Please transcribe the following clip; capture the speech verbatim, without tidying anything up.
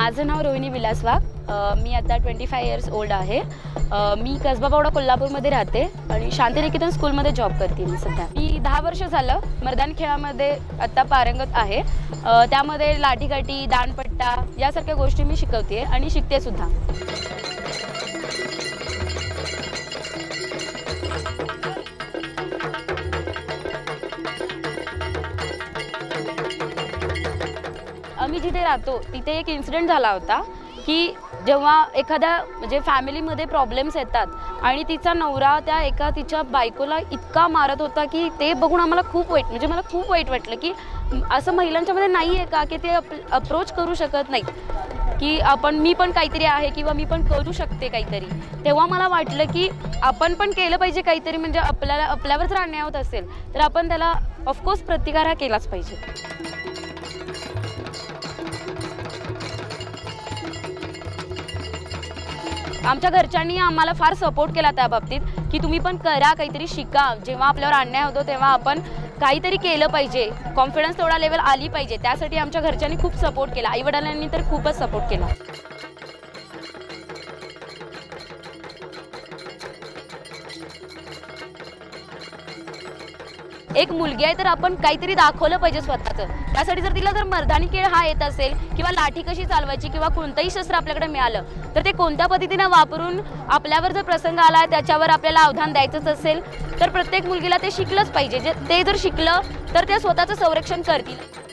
माझं नाव रोहिणी विलास वाघ. मी आता twenty five years old आहे. मी कसबा पावडा कोल्हापूरमध्ये राहते आणि शांतिनिकेतन स्कूलमध्ये जॉब करते मी सध्या. मी दहा वर्ष झालं मैदानी खेळामध्ये आत्ता पारंगत आहे. त्यामध्ये लाठीकाठी, दांडपट्टा यासारख्या गोष्टी मी शिकवते आणि शिकते सुद्धा. आम्ही जिथे राहतो तिथे एक इन्सिडेंट झाला होता की जेव्हा एखाद्या म्हणजे फॅमिलीमध्ये प्रॉब्लेम्स येतात आणि तिचा नवरा त्या एका तिच्या बायकोला इतका मारत होता की ते बघून आम्हाला खूप वाईट म्हणजे मला खूप वाईट वाटलं की असं महिलांच्यामध्ये नाही आहे का की ते अप्रोच करू शकत नाहीत की आपण मी पण काहीतरी आहे किंवा मी पण करू शकते काहीतरी. तेव्हा मला वाटलं की आपण पण केलं पाहिजे काहीतरी. म्हणजे आपल्याला आपल्यावर जर अन्याय होत असेल तर आपण त्याला ऑफकोर्स प्रतिकार हा केलाच पाहिजे. आमच्या घरच्यांनी आम्हाला फार सपोर्ट केला त्या बाबतीत की तुम्ही पण करा, काहीतरी शिका. जेव्हा आपल्यावर अन्याय होतो तेव्हा आपण काहीतरी केलं पाहिजे, कॉन्फिडन्स तेवढा लेवल आली पाहिजे. त्यासाठी आमच्या घरच्यांनी खूप सपोर्ट केला. आईवडिलांनी तर खूपच सपोर्ट केला. एक मुलगी आहे तर आपण काहीतरी दाखवलं पाहिजे स्वतःचं. त्यासाठी जर तिला जर मर्दानी खेळ हा येत असेल किंवा लाठी कशी चालवायची किंवा कोणतंही शस्त्र आपल्याकडे मिळालं तर ते कोणत्या पद्धतीने वापरून आपल्यावर जर प्रसंग आला त्याच्यावर आपल्याला अवधान द्यायचंच असेल तर प्रत्येक मुलगीला ते शिकलंच पाहिजे. जे ते जर शिकलं तर ते स्वतःचं संरक्षण करतील.